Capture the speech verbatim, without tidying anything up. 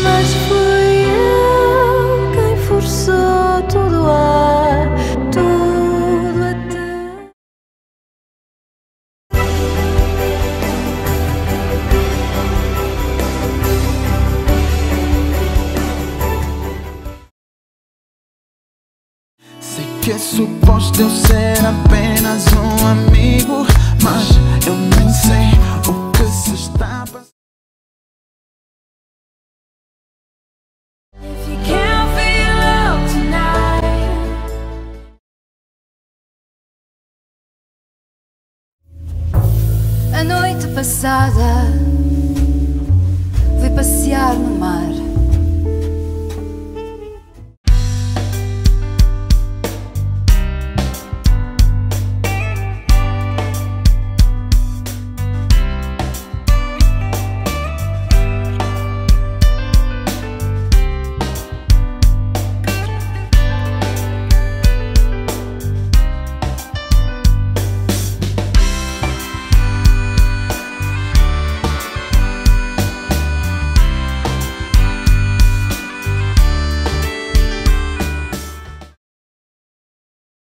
Mas fui eu quem forçou tudo a, tudo até. Sei que é suposto eu ser apenas um amigo, mas eu nem sei o que se está passando. A noite passada fui passear no mar.